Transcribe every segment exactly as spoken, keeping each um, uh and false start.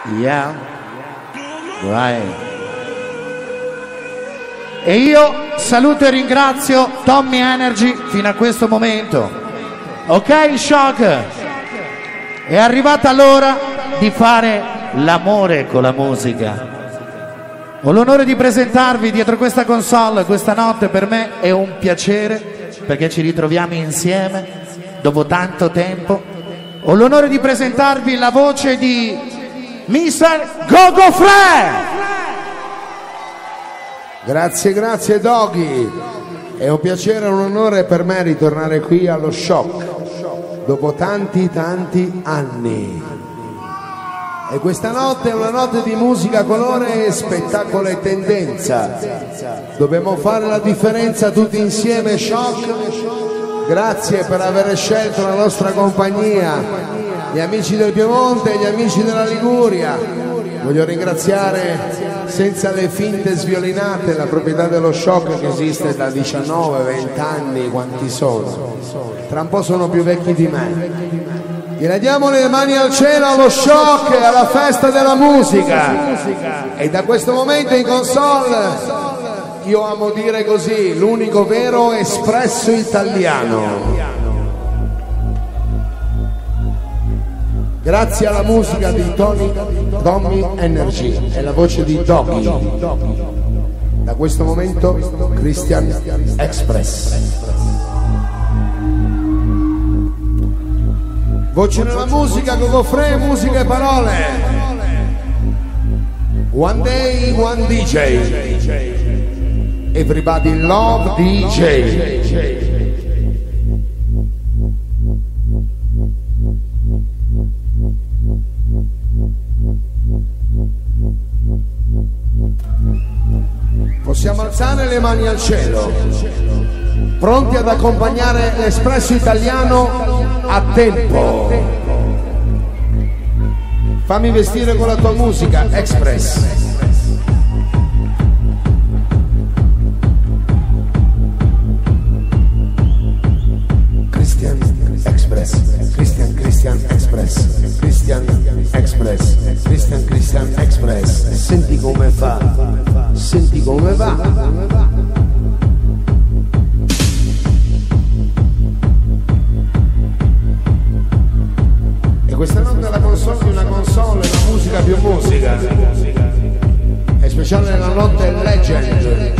Yeah. Right. E io saluto e ringrazio Tommy Energy fino a questo momento. Ok, Shock? È arrivata l'ora di fare l'amore con la musica. Ho l'onore di presentarvi dietro questa console questa notte. Per me è un piacere perché ci ritroviamo insieme dopo tanto tempo. Ho l'onore di presentarvi la voce di mister Gogofré. Grazie, grazie Doggy. È un piacere e un onore per me ritornare qui allo Shock dopo tanti tanti anni. E questa notte è una notte di musica, colore, spettacolo e tendenza. Dobbiamo fare la differenza tutti insieme, Shock. Grazie per aver scelto la nostra compagnia, gli amici del Piemonte e gli amici della Liguria. Voglio ringraziare senza le finte sviolinate la proprietà dello Shock che esiste da diciannove venti anni, quanti sono? Tra un po' sono più vecchi di me. Gliela diamo le mani al cielo allo Shock e alla festa della musica. E da questo momento in console io amo dire così, l'unico vero espresso italiano. Grazie alla musica di Tony Tommy Energy e la voce di Doggy. Da questo momento Christian Express. Voce nella musica, Gogofré, musica e parole. One day, one D J. Everybody love D J. Possiamo alzare le mani al cielo, pronti ad accompagnare l'espresso italiano a tempo. Fammi vestire con la tua musica, Express. Christian Express, Christian Christian Express, Christian Express, Christian Christian Express. Senti come fa, senti come va. E questa notte la console di una console è la musica più musica. È speciale la notte Legend.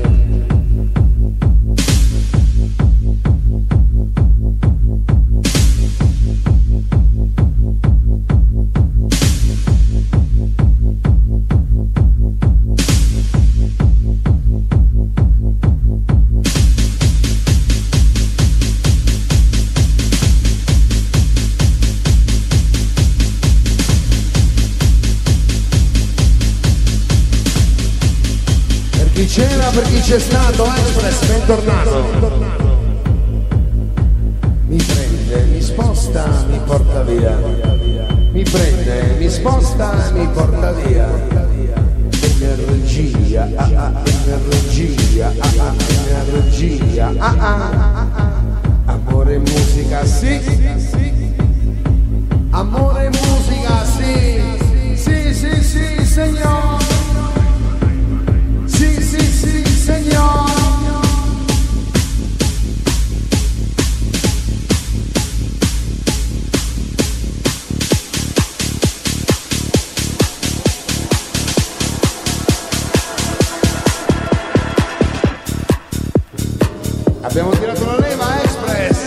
C'era per chi c'è stato, Express, bentornato. Mi prende, mi sposta, mi porta via. Mi prende, mi sposta, mi porta via. Energia, ah, ah, energia, ah, ah, energia, ah, ah, ah, ah. Amore e musica, sì. Amore e musica, sì. Sì, sì, sì, signor. Sì, sì, sì, signor. Abbiamo tirato la leva, Express.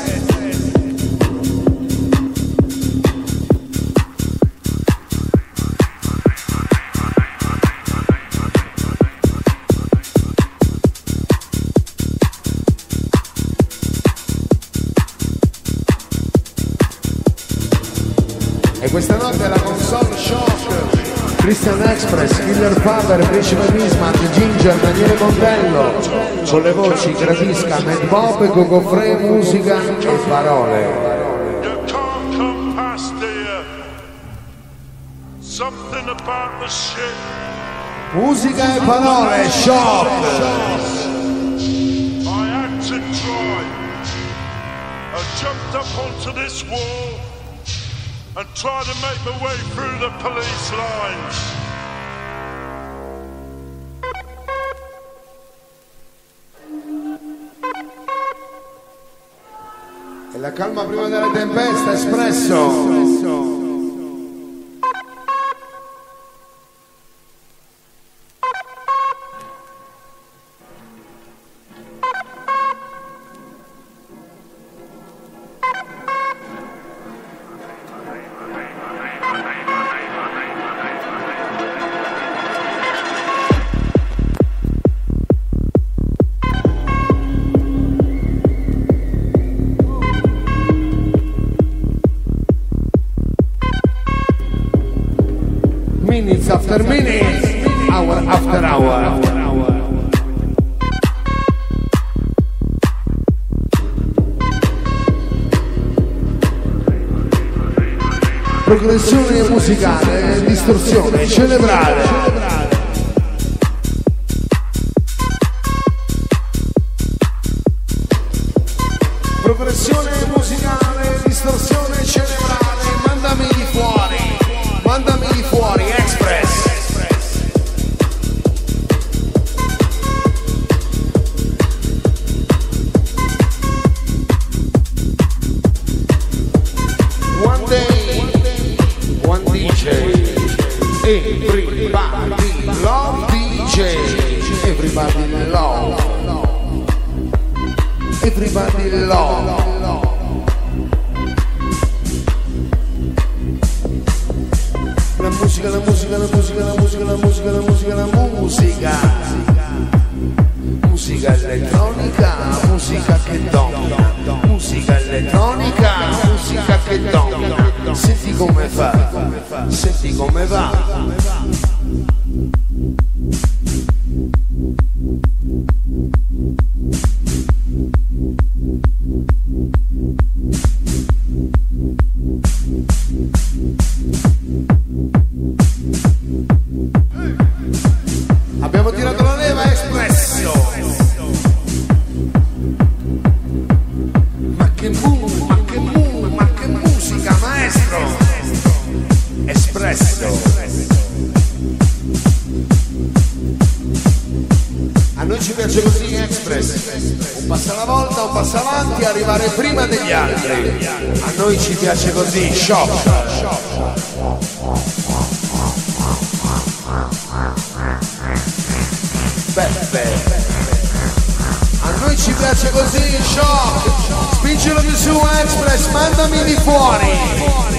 E questa notte la console Shock, Christian Express, Killer Faber, Principe Bismarck, Ginger, Daniele Montello, con le voci Gradisca, Mad Bob e Gogofré, musica e parole. Musica e parole, Shock. I jumped up onto this wall and try to make my way through the police lines. E la calma prima della tempesta, Espresso. Minutes after minutes, hour after hour. Progressione musicale, distorsione cerebrale. Progressione musicale, distorsione cerebrale. Mandami di fuori, mandami di fuori, Express. One day, one D J. Everybody love D J. Everybody love. Everybody love. La musica, la musica, la musica, la musica, la musica, la musica, la musica. Musica elettronica, musica che domina. Musica elettronica, musica che domina. Senti come fa, senti come va. Abbiamo tirato la leva, Espresso. Ma che mu, ma che mu, ma che musica, maestro. Espresso. A noi ci piace così, Express. Un passo alla volta, un passo avanti, arrivare prima degli altri. A noi ci piace così, shock. Beppe. A noi ci piace così, shock. Spingilo di su, Express, mandami di fuori.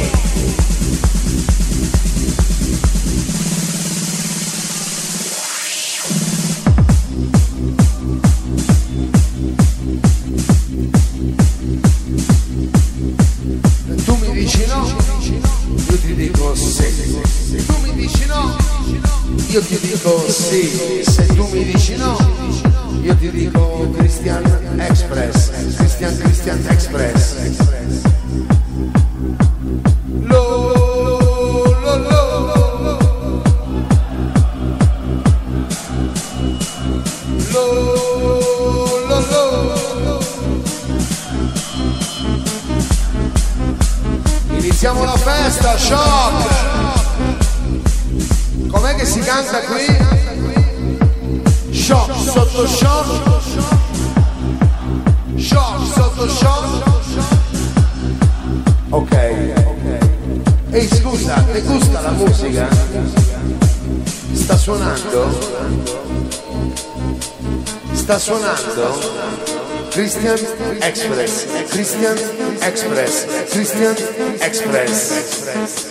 Tu mi dici no, io ti dico sì. Se tu mi dici no, io ti dico sì. Se tu mi dici no, io ti dico Christian Express. Christian Christian Express. Lo, lo, lo. Lo, lo, lo. Iniziamo la festa, shock. Com'è che si canta qui? Shock sotto shock. Shock sotto shock. Ok, ok. Ehi, scusa, ti gusta la musica? Sta suonando? Sta suonando? Christian Express, Christian Express, Christian Express.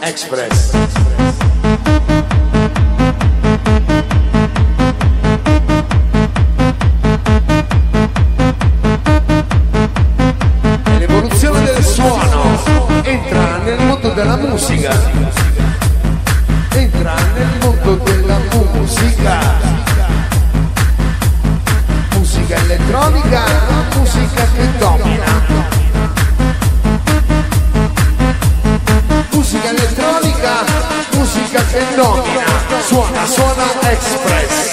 Express. L'evoluzione del suono entra nel mondo della musica, entra nel mondo della musica, musica elettronica, musica che domina. Musica elettronica, musica che domina, suona, suona Express.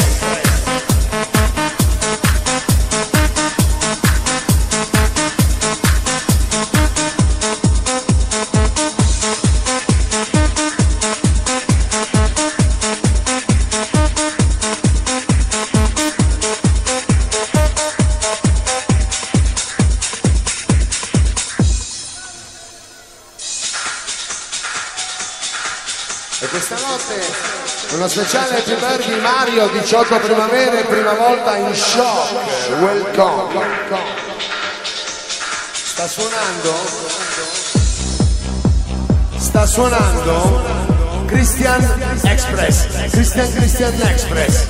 Uno speciale Happy Birthday Mario, diciotto primavere, prima volta in shock. Welcome. Sta suonando? Sta suonando Christian Express. Christian Christian Express.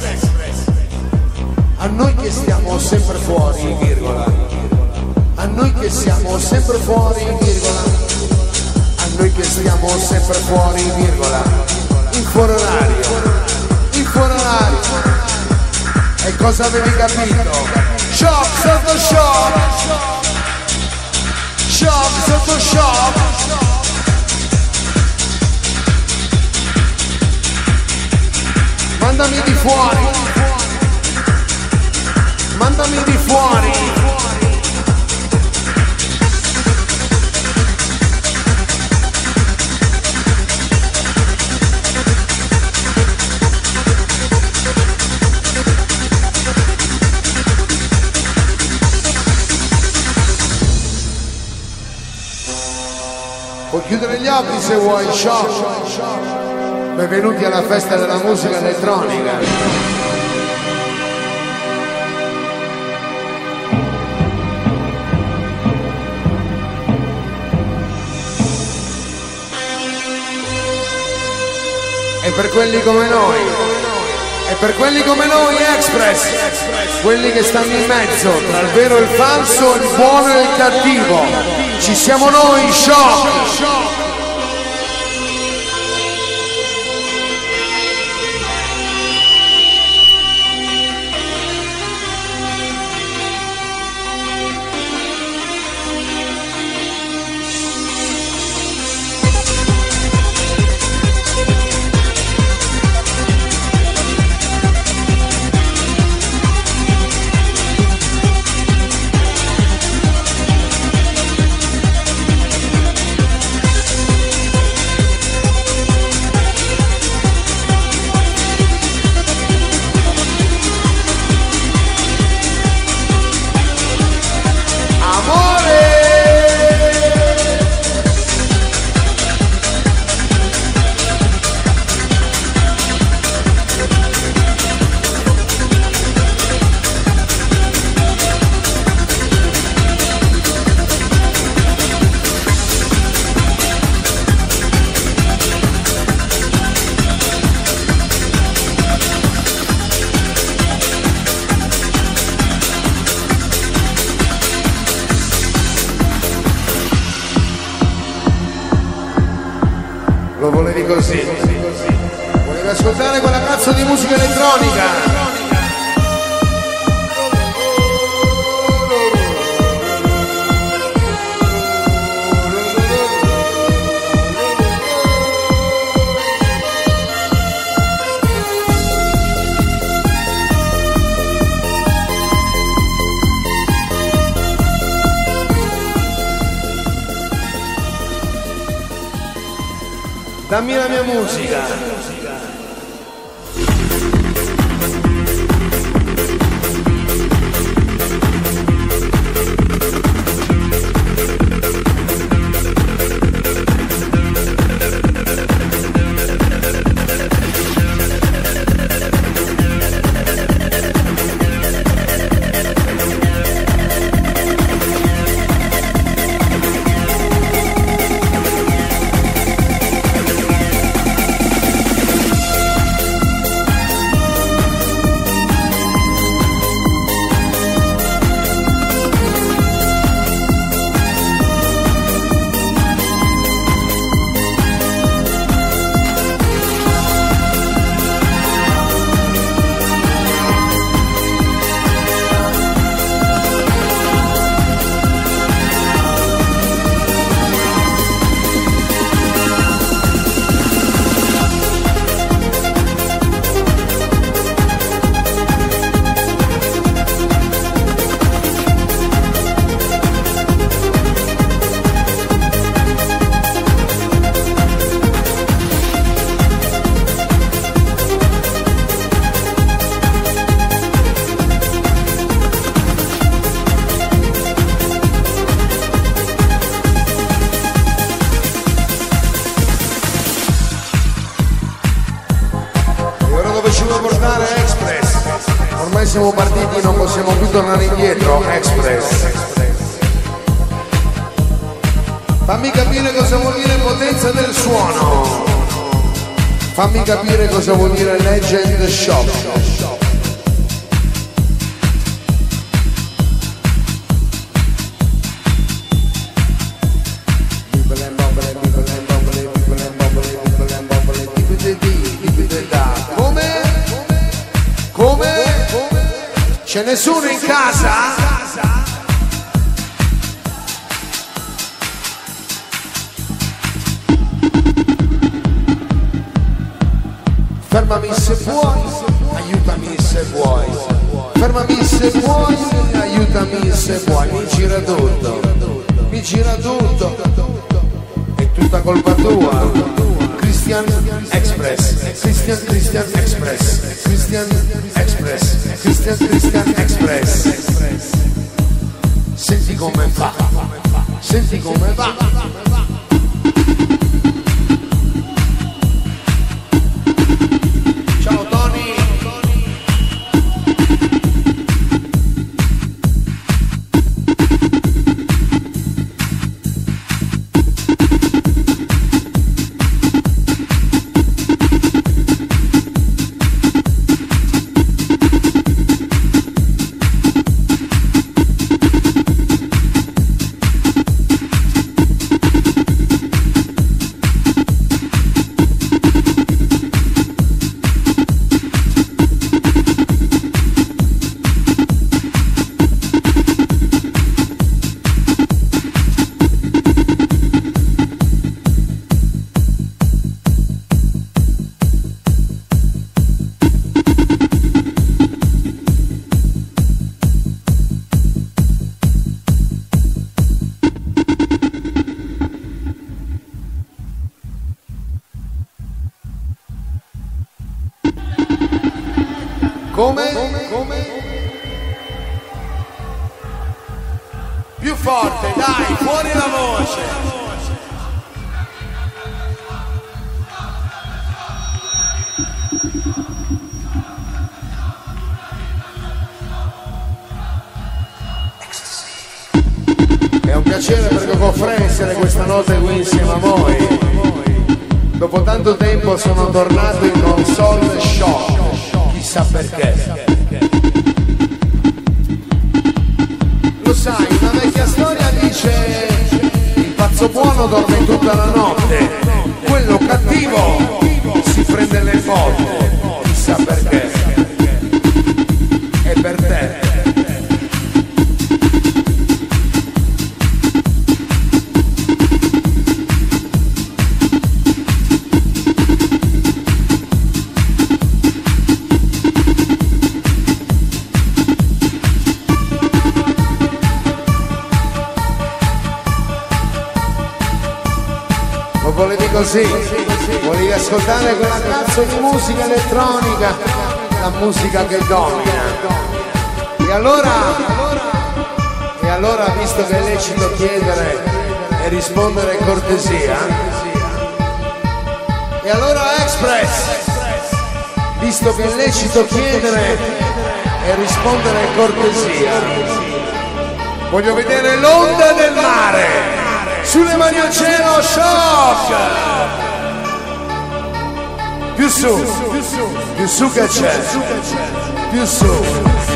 A noi che stiamo sempre fuori, virgola. A noi che siamo sempre fuori, virgola. A noi che stiamo sempre fuori, virgola. In fuori orario, in fuori orario. E cosa avevi capito? Shock sotto shock, shock sotto shock. Mandami di fuori, mandami di fuori. Puoi chiudere gli occhi se vuoi, shock. Benvenuti alla festa della musica elettronica. E per quelli come noi, e per quelli come noi Express, quelli che stanno in mezzo tra il vero e il falso, il buono e il cattivo. Ci siamo noi, shock! Lo volevi così? Volevi ascoltare quella cazzo di musica elettronica? Dammi la mia musica. Ormai siamo partiti, non possiamo più tornare indietro, Express. Fammi capire cosa vuol dire potenza del suono. Fammi capire cosa vuol dire Legend Shop. Come? Come? C'è nessuno in casa? Fermami se puoi, aiutami se vuoi. Fermami se puoi, aiutami se vuoi. Mi gira tutto, mi gira tutto. È tutta colpa tua. Christian Express, Christian Christian Express, Christian Express, Christian Christian Express. Senti come va, senti come va. Come? Come? Più forte, dai, fuori la voce. È un piacere perché offre essere questa notte qui insieme a voi. Dopo tanto tempo sono tornato in console shock. Chissà perché. Lo sai, una vecchia storia dice: il pazzo buono dorme tutta la notte, quello cattivo si prende le botte. Chissà perché. È per te. Volevi così, volevi ascoltare quella cazzo di musica elettronica, la musica che domina. E allora, e allora visto che è lecito chiedere e rispondere cortesia, e allora Express, visto che è lecito chiedere e rispondere cortesia, voglio vedere l'onda del mare. Sulle mani al cielo, shock! Più su, più su, più su che c'è, più su.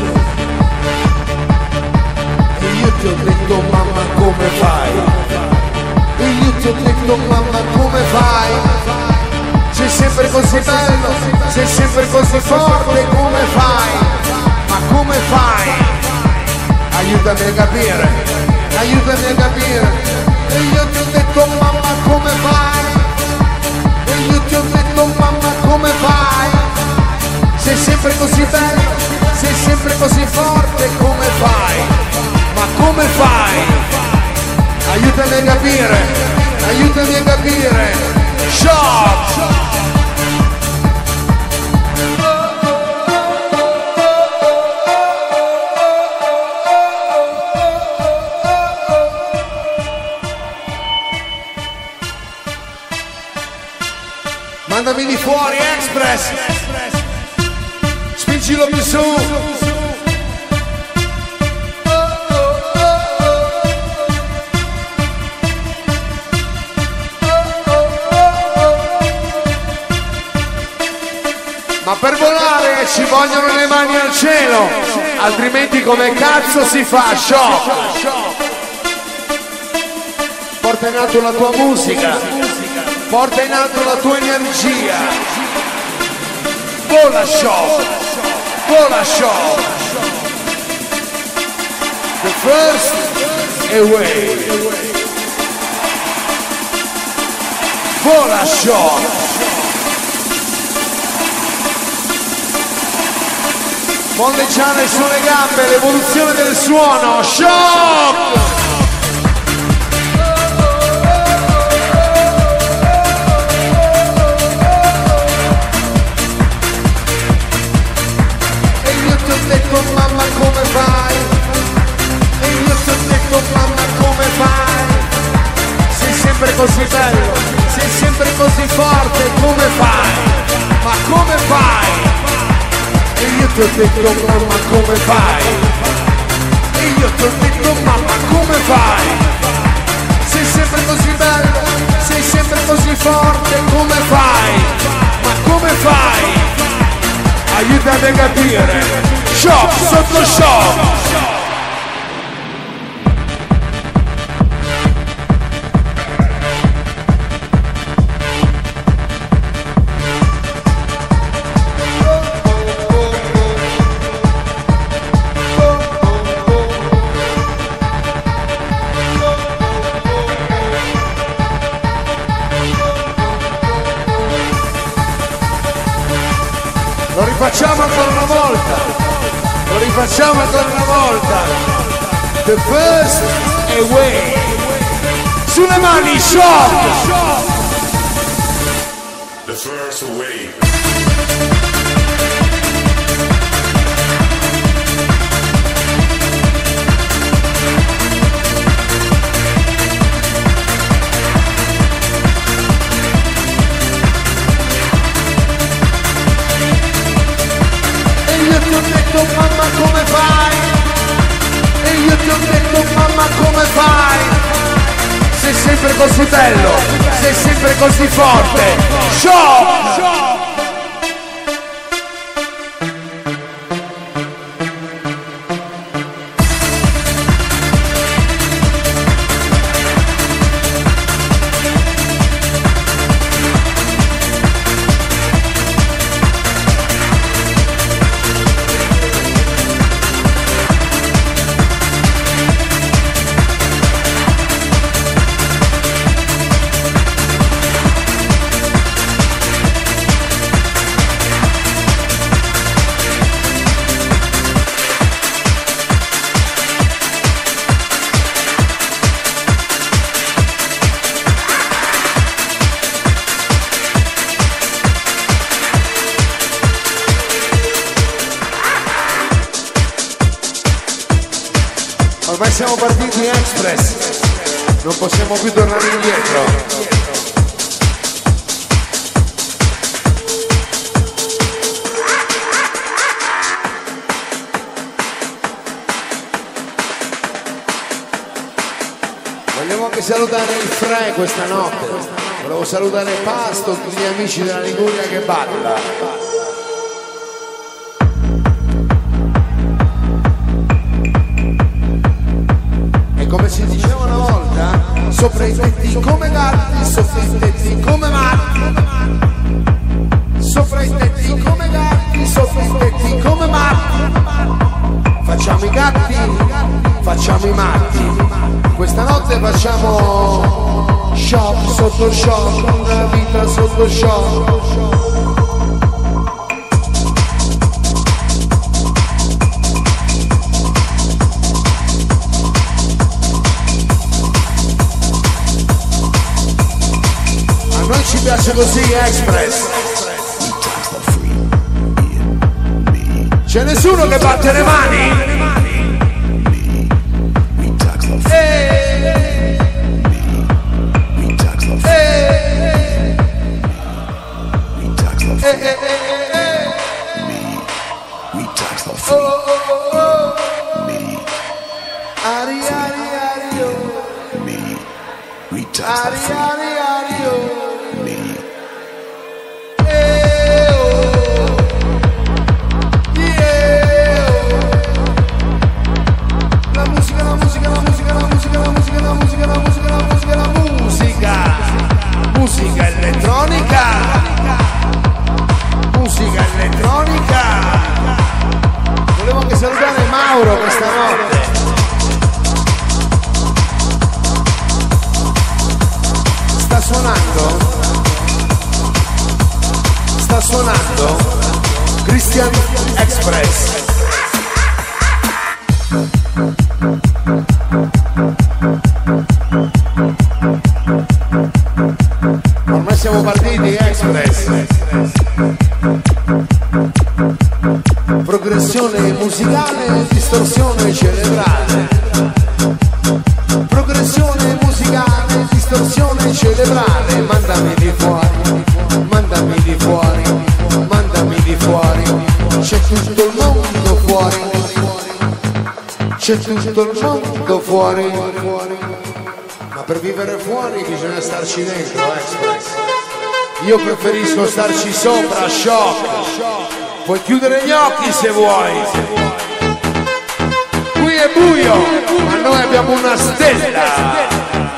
E io ti ho detto mamma come fai? E io ti ho detto mamma come fai? Sei sempre così bello, sei sempre così forte, come fai? Ma come fai? Aiutami a capire, aiutami a capire. E io ti ho detto mamma come fai? E io ti ho detto mamma come fai? Sei sempre così bello, sei sempre così forte, come fai? Ma come fai? Aiutami a capire, aiutami a capire. Shock! Mandami di fuori, Express. Spingilo più su. Ma per volare ci vogliono le mani al cielo, altrimenti come cazzo si fa? Shock! Porta in alto la tua musica, porta in alto la tua energia. Vola Shock! Vola Shock! The first away. Vola Shock! Molleggiare sulle gambe, l'evoluzione del suono, Shock! E io ti ho detto mamma come fai? E io ti ho detto mamma come fai? Sei sempre così bello, sei sempre così forte, come fai? Ma come fai? E io ti ho detto mamma come fai? E io ti ho detto mamma come fai? Sei sempre così bello, sei sempre così forte, come fai? Ma come fai? Aiutami a capire. Shock sotto shock. Lo rifacciamo ancora una volta, lo rifacciamo ancora una volta. The first away. Sulle mani, Shock! The first away. Io ti ho detto mamma come fai? E io ti ho detto mamma come fai? Sei sempre così bello, sei sempre così forte. Shock! Shock! Ormai siamo partiti express, non possiamo più tornare indietro. Vogliamo anche salutare il Fre questa notte, volevo salutare Pasto, tutti gli amici della Liguria che balla. Come si diceva una volta, sopra i tetti come gatti, sopra i tetti come matti, sopra i tetti come gatti, sopra i tetti come matti. Facciamo i gatti, facciamo i matti. Questa notte facciamo shock sotto shock, una vita sotto shock. Noi ci piace così, Express. C'è nessuno che batte le mani? Eeeh. Eeeh. Eeeh. Oh, oh, oh, oh. Ari, ari, ari, oh. Ari, ari, ari, oh. sta suonando Christian Express. Ormai siamo partiti, Express. Progressione musicale, distorsione cerebrale. Progressione musicale, distorsione cerebrale. Mandami di fuori, mandami di fuori, mandami di fuori. C'è tutto il mondo fuori, c'è tutto il mondo fuori. Ma per vivere fuori bisogna starci dentro, Express. Io preferisco starci sopra, Shock. Puoi chiudere gli occhi se vuoi. Qui è buio, ma noi abbiamo una stella.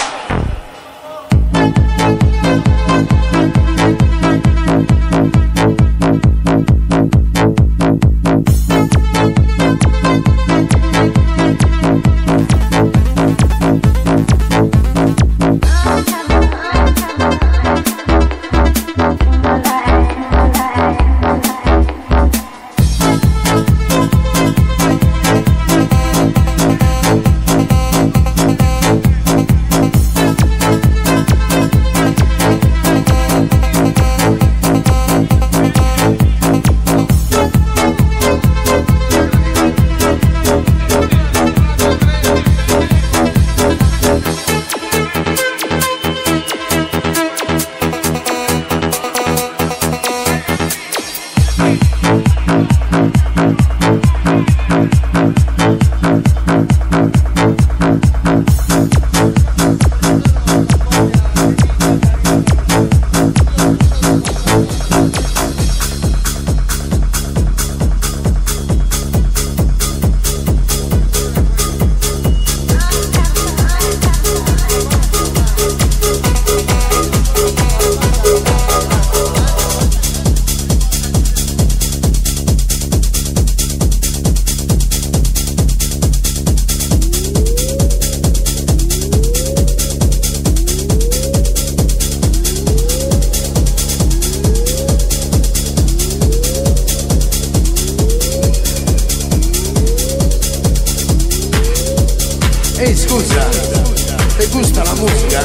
Ehi, scusa, ti gusta la musica?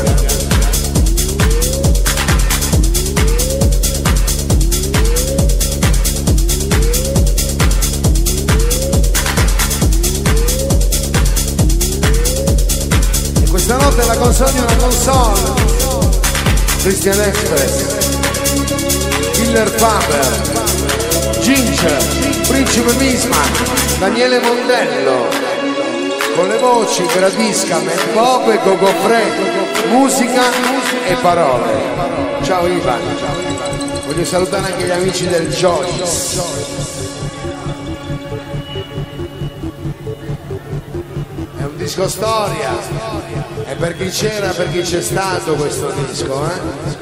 E questa notte la consegna una console. Christian Express, Killer Faber, Ginger, Principe Misma, Daniele Mondello. Con le voci Gradisca, Matt Bob e Gogo Fred, musica e parole. Ciao Ivan, voglio salutare anche gli amici del Joyce. È un disco storia, e per chi c'era, per chi c'è stato questo disco, eh?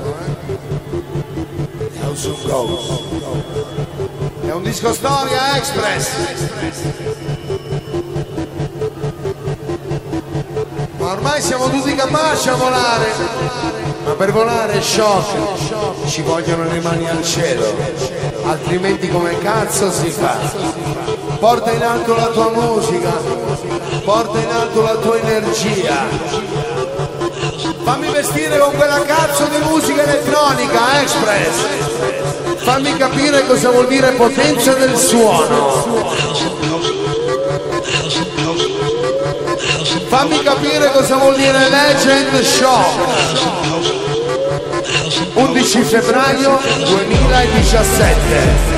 House of Ghost. È un disco storia, Express. Ma ormai siamo tutti capaci a volare, ma per volare, Shock, ci vogliono le mani al cielo, altrimenti come cazzo si fa? Porta in alto la tua musica, porta in alto la tua energia, fammi vestire con quella cazzo di musica elettronica, Express, fammi capire cosa vuol dire potenza del suono. Fammi capire cosa vuol dire Legend Shock. undici febbraio duemiladiciassette.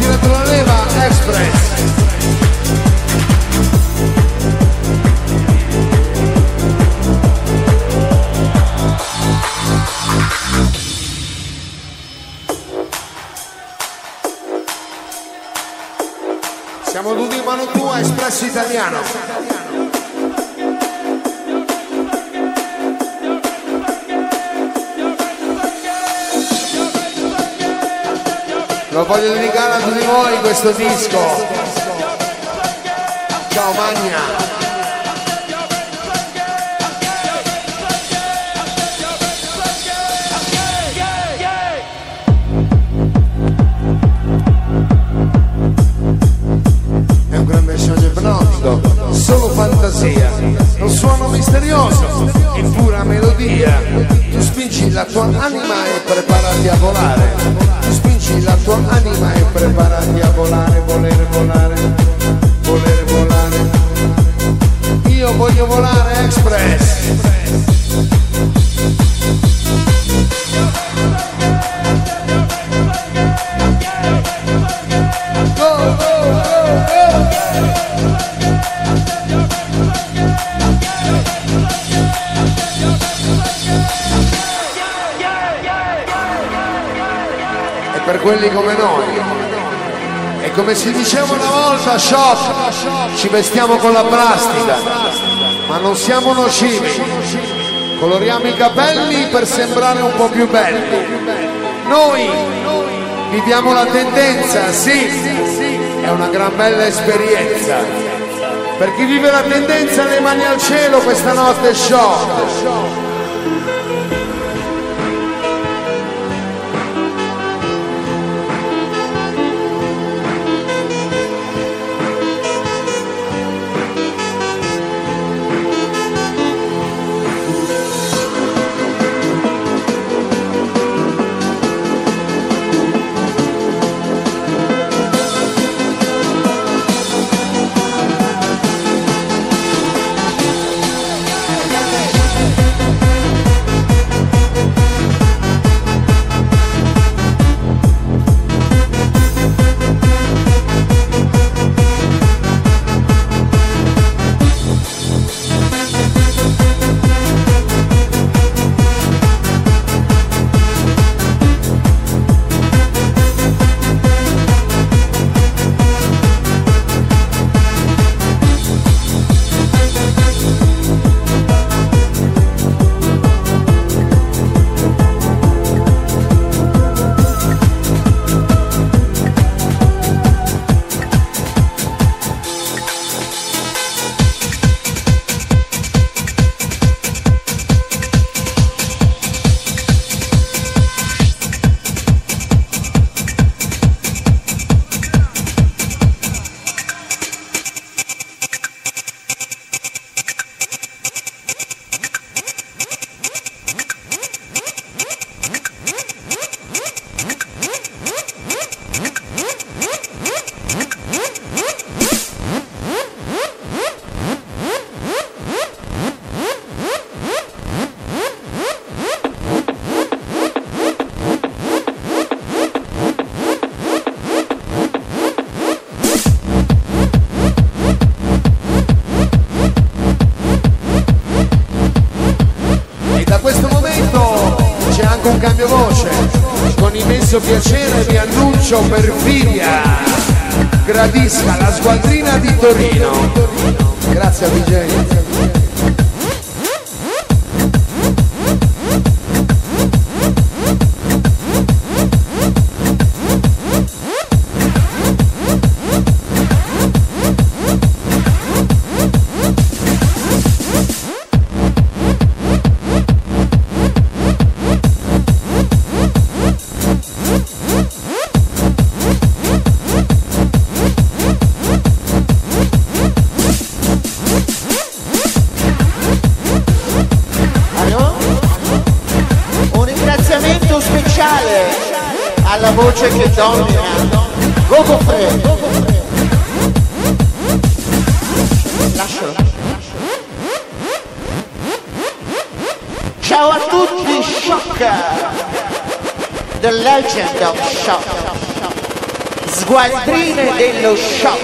tirato la leva, Express. Siamo tutti in mano tua, Espresso Italiano. Lo voglio dedicare a tutti voi questo disco. Ciao Magna. È un grande sogno ipnotico, solo fantasia, un suono misterioso, in pura melodia. Tu spingi la tua anima e preparati a volare. La tua anima e preparati a volare, volere, volare, volere, volare. Io voglio volare, Express. Go, go, go, go. Per quelli come noi, e come si diceva una volta, Shock, ci vestiamo con la plastica, ma non siamo nocivi, coloriamo i capelli per sembrare un po' più belli. Noi viviamo la tendenza, sì, è una gran bella esperienza. Per chi vive la tendenza, le mani al cielo, questa notte è Shock. Un cambio voce, con immenso piacere vi annuncio Perfidia, gradisca la squadrina di Torino. Grazie a D J. Alla voce che domina, Gogo Fre. Lascialo. Ciao a tutti, Shock, the legend of Shock. Sgualdrine dello shock.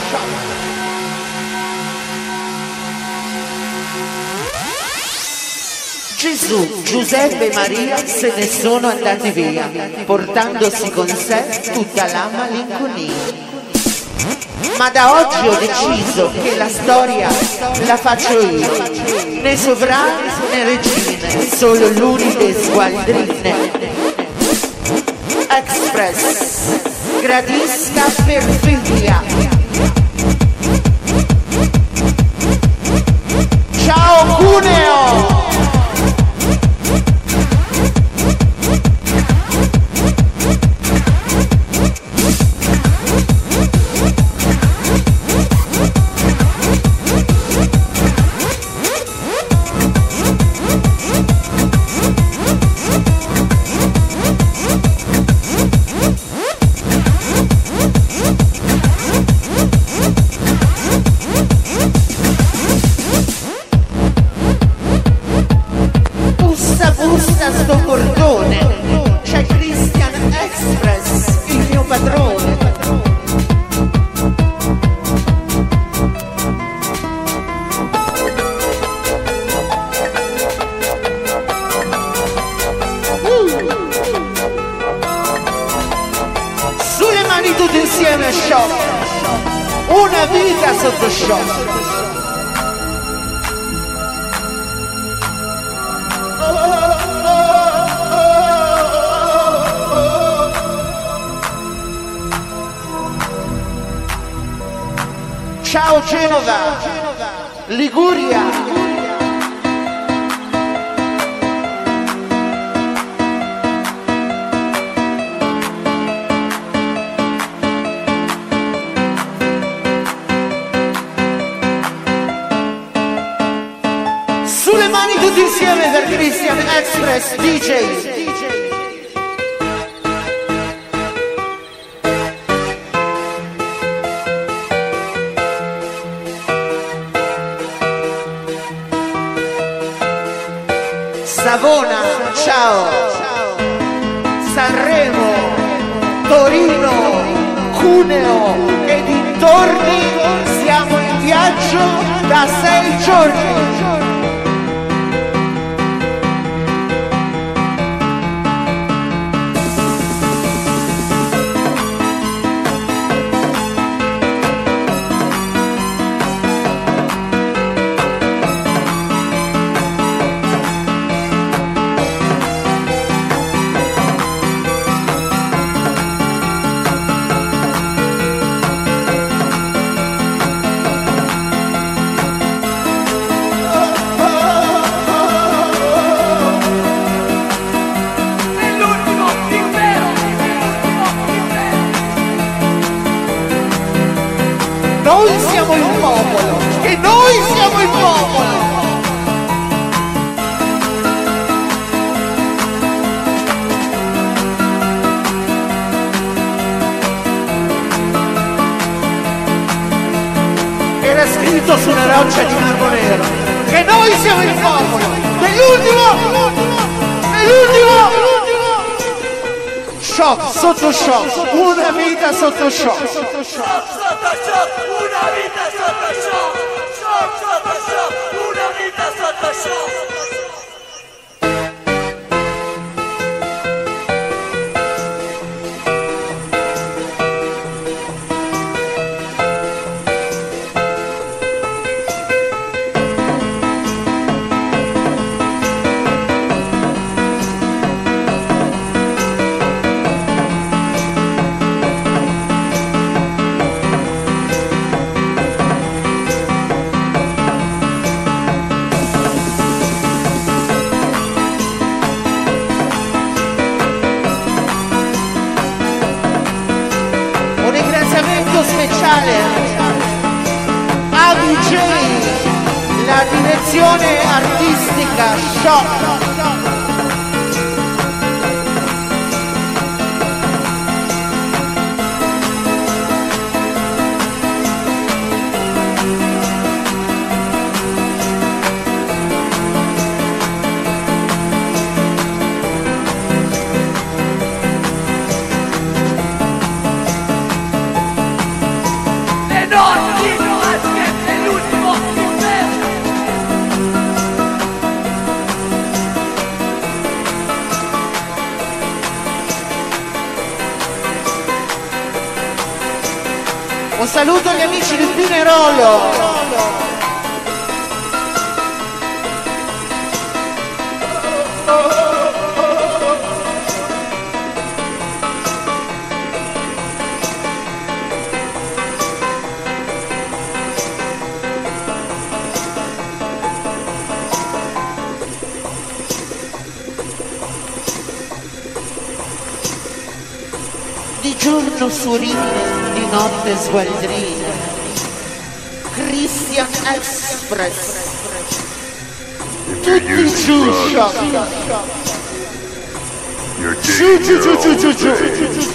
Gesù, Giuseppe e Maria se ne sono andati via, portandosi con sé tutta la malinconia. Ma da oggi ho deciso che la storia la faccio io, né sovrani né regine, solo l'uniche sgualdrine. Express, gradisca perfidia. Ciao Cuneo! Sto cordone, c'è Christian Express, il mio padrone. Uh. Sulle mani tutti insieme, shock. Una vita sotto shock. Ciao Genova, Liguria. Sulle mani tutti insieme per Christian Express D J. Savona, ciao, Sanremo, Torino, Cuneo e dintorni, siamo in viaggio da sei giorni. Noi siamo il popolo, e noi siamo il popolo. Era scritto su una roccia di marmo nero, che noi siamo il popolo. E l'ultimo, e l'ultimo. Shock, sotto shock, una vita sotto shock. Shock sotto shock, una vita sotto shock. Shock sotto shock, una vita sotto shock. Speciale A V J, la direzione artistica Shock. Un saluto agli amici di Pinerolo. Di giorno suorine, di notte sgualdrine, Christian Express, tutti giù, sciocca, giù, giù, giù, giù, giù, giù.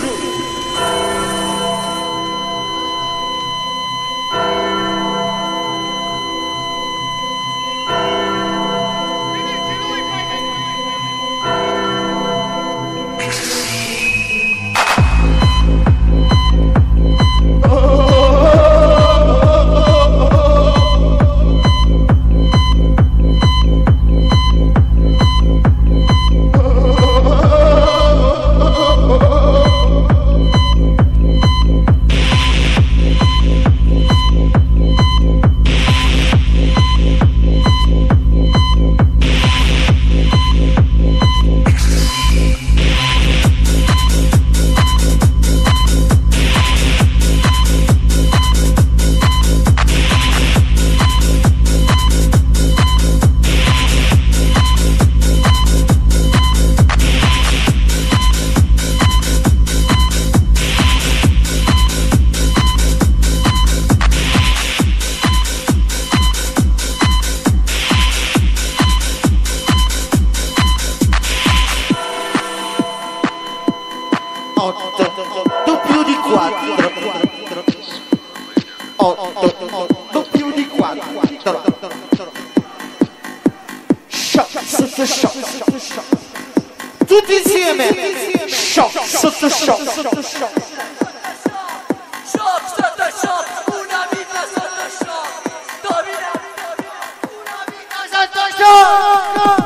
Tutti insieme, shock sotto shock, sotto shock, shock sotto shock, una vita sotto shock, domina, una vita sotto shock.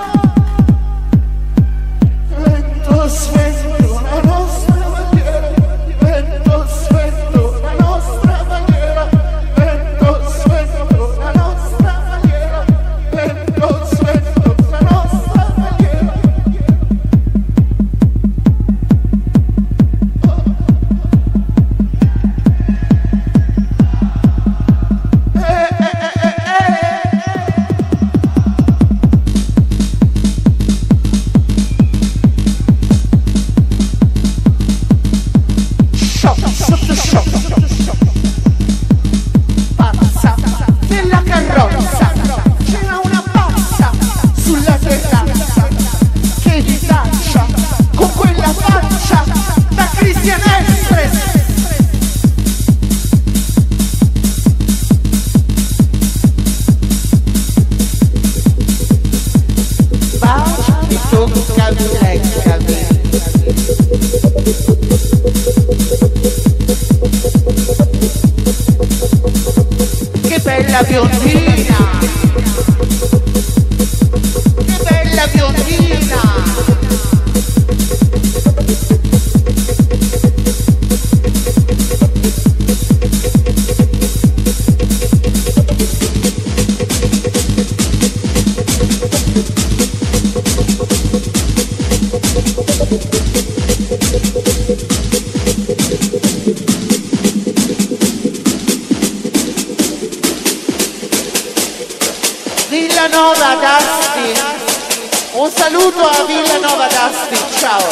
Vento spento la nostra bandiera, vento spento la nostra bandiera, vento spento la nostra bandiera, vento spento la nostra bandiera. Che bella biondina, che bella biondina. Villanova Dusty, un saluto a Villanova Dusty, ciao.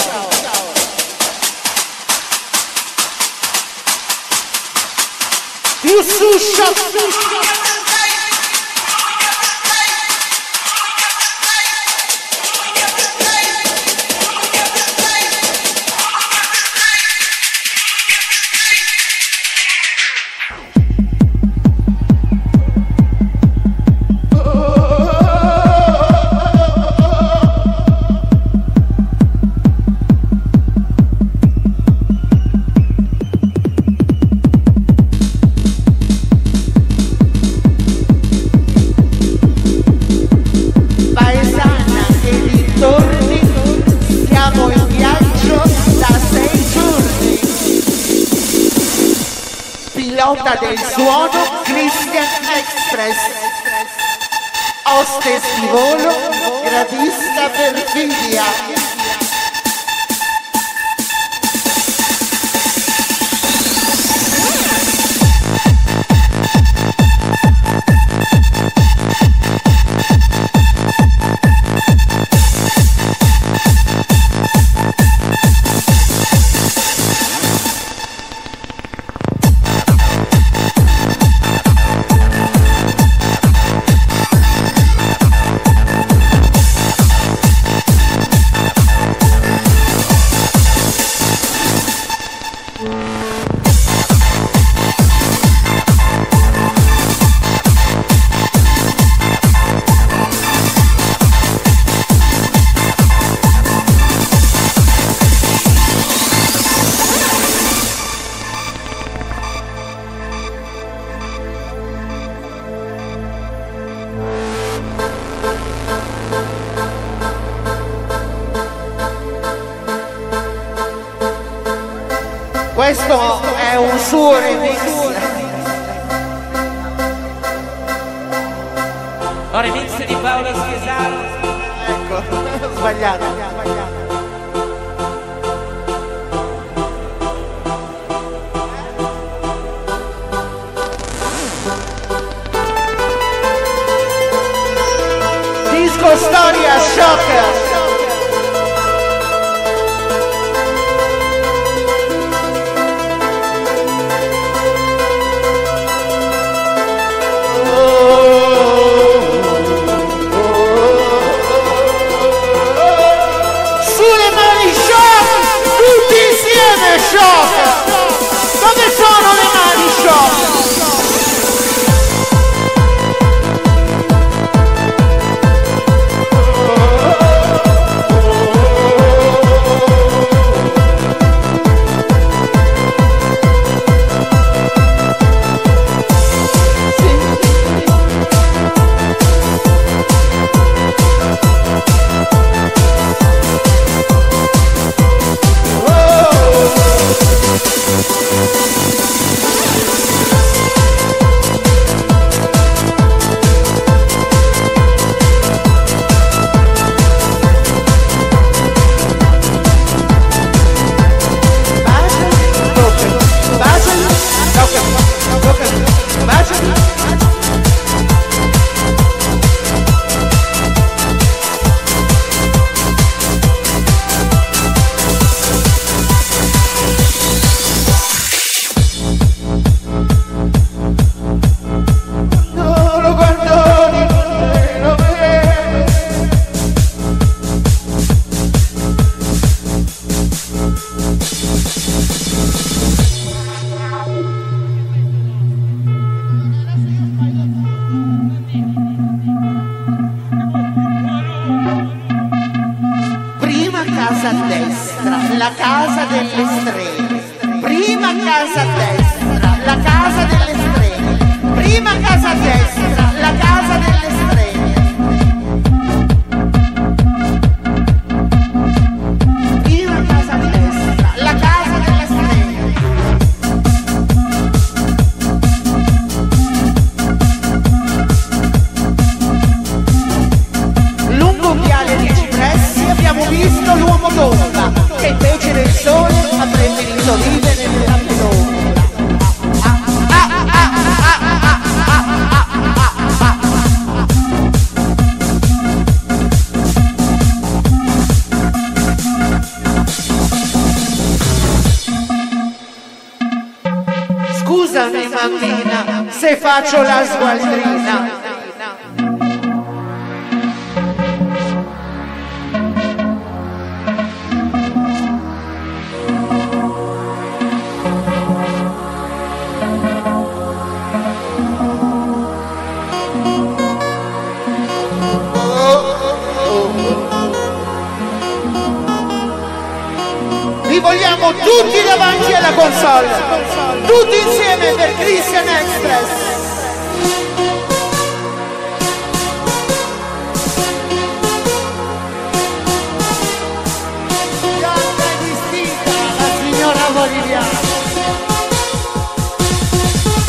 Più su shock. pilota del suono Christian Express, hostess di volo, gradista perfidia. Questo è un suo remix. Un remix di Paolo Schesaro. Ecco, sbagliato. Disco Storia Shock. Dove sono le mani shock? Casa a destra, la casa delle strade. Prima casa a destra, la casa delle strade. Prima casa a destra, la casa delle strade. Prima casa a destra, la casa delle strade. Lungo viale di cipressi abbiamo visto l'uomo d'ombra, che invece del sole ha preferito vivere nella penombra. Scusami mammina se faccio la sgualdrina. Vi vogliamo tutti davanti alla console, tutti insieme per Christian Express. Bianca e distinta, la signora Boliviana.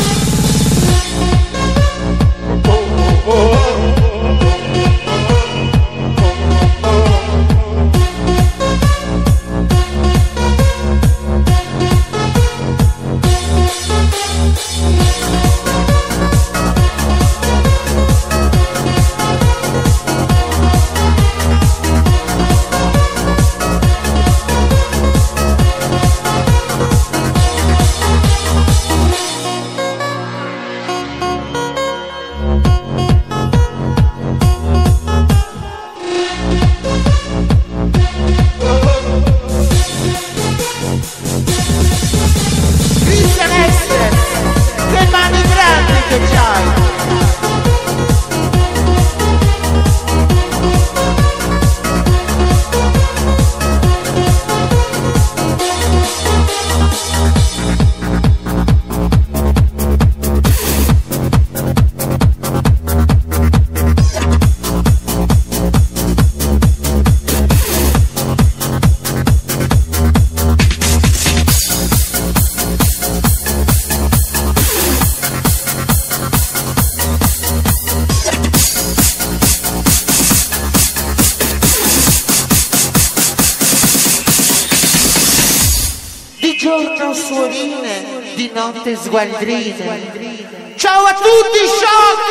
notte sgualdrine. Ciao a tutti, Shock!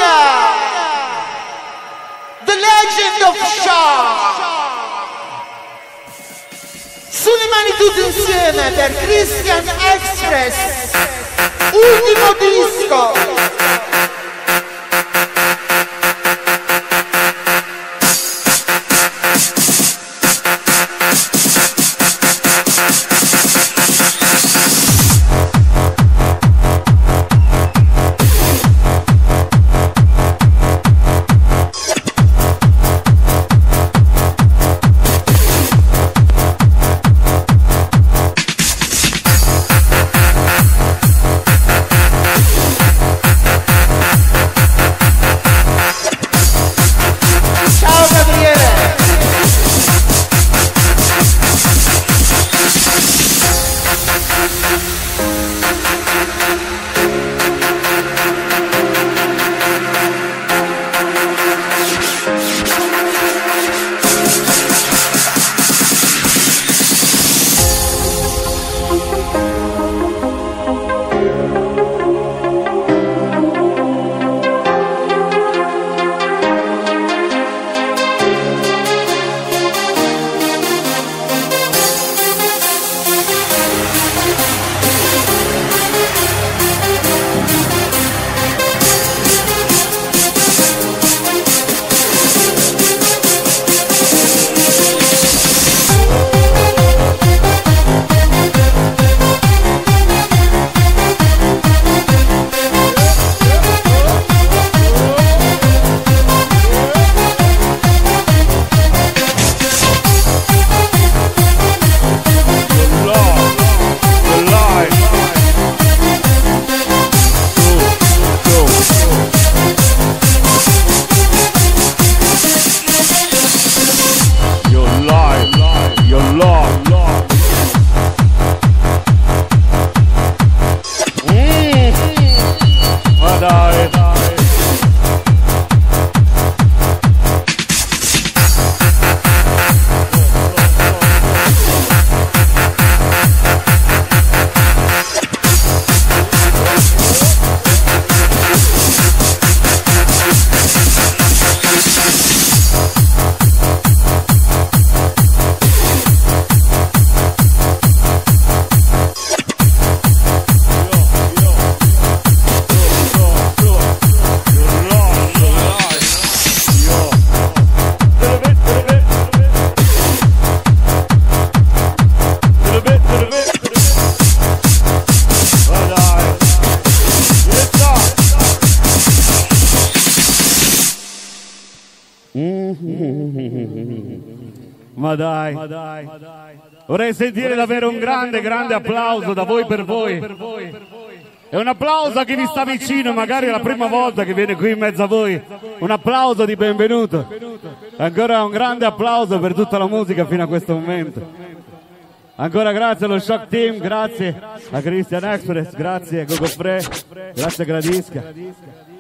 The Legend of Shock! Sulle mani tutte insieme per Christian Express, ultimo disco. Ma dai, ma dai, vorrei sentire davvero un grande, grande applauso da voi per voi. E un applauso a chi vi sta vicino, magari è la prima volta che viene qui in mezzo a voi. Un applauso di benvenuto. Ancora un grande applauso per tutta la musica fino a questo momento. Ancora grazie allo Shock Team, grazie a Christian Express, grazie a Gogo Free, grazie a Gradisca.